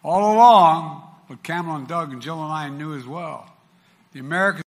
all along, what Kamala and Doug and Jill and I knew as well, the American